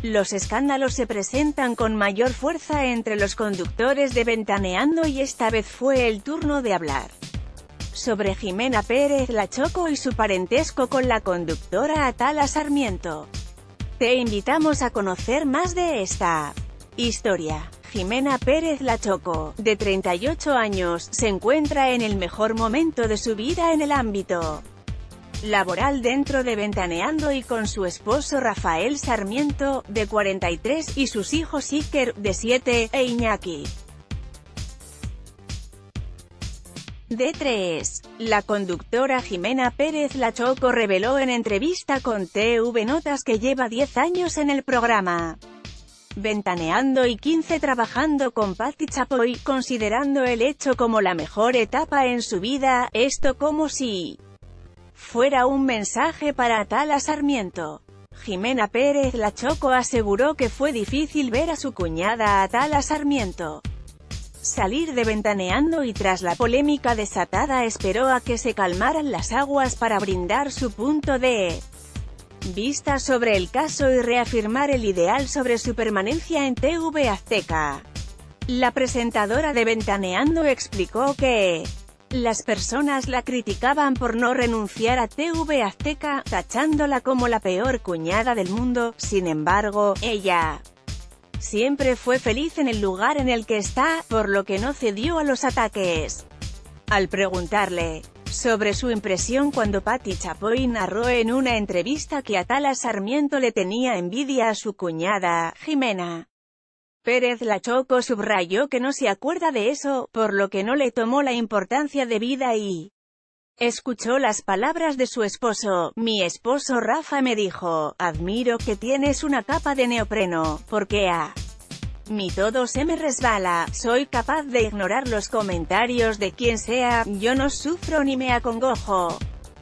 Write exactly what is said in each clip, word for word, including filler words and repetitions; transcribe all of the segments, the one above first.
Los escándalos se presentan con mayor fuerza entre los conductores de Ventaneando y esta vez fue el turno de hablar sobre Jimena Pérez La Choco y su parentesco con la conductora Atala Sarmiento. Te invitamos a conocer más de esta historia. Jimena Pérez La Choco, de treinta y ocho años, se encuentra en el mejor momento de su vida en el ámbito laboral dentro de Ventaneando y con su esposo Rafael Sarmiento, de cuarenta y tres, y sus hijos Iker, de siete, e Iñaki, de tres. La conductora Jimena Pérez La Choco reveló en entrevista con T V Notas que lleva diez años en el programa Ventaneando y quince trabajando con Patti Chapoy, considerando el hecho como la mejor etapa en su vida, esto como si fuera un mensaje para Atala Sarmiento. Jimena Pérez La Choco aseguró que fue difícil ver a su cuñada Atala Sarmiento salir de Ventaneando y tras la polémica desatada esperó a que se calmaran las aguas para brindar su punto de vista sobre el caso y reafirmar el ideal sobre su permanencia en T V Azteca. La presentadora de Ventaneando explicó que las personas la criticaban por no renunciar a T V Azteca, tachándola como la peor cuñada del mundo. Sin embargo, ella siempre fue feliz en el lugar en el que está, por lo que no cedió a los ataques. Al preguntarle sobre su impresión cuando Patti Chapoy narró en una entrevista que Atala Sarmiento le tenía envidia a su cuñada, Jimena Pérez La Choco subrayó que no se acuerda de eso, por lo que no le tomó la importancia debida y escuchó las palabras de su esposo. Mi esposo Rafa me dijo, admiro que tienes una capa de neopreno, porque a mí todo se me resbala, soy capaz de ignorar los comentarios de quien sea, yo no sufro ni me acongojo.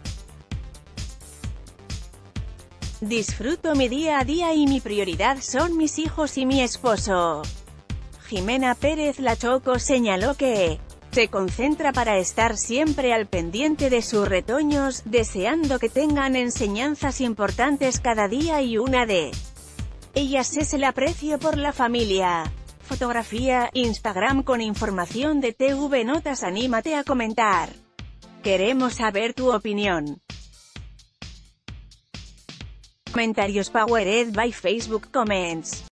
Disfruto mi día a día y mi prioridad son mis hijos y mi esposo. Jimena Pérez La Choco señaló que se concentra para estar siempre al pendiente de sus retoños, deseando que tengan enseñanzas importantes cada día y una de ellas es el aprecio por la familia. Fotografía, Instagram con información de T V Notas. Anímate a comentar. Queremos saber tu opinión. Comentarios powered by Facebook Comments.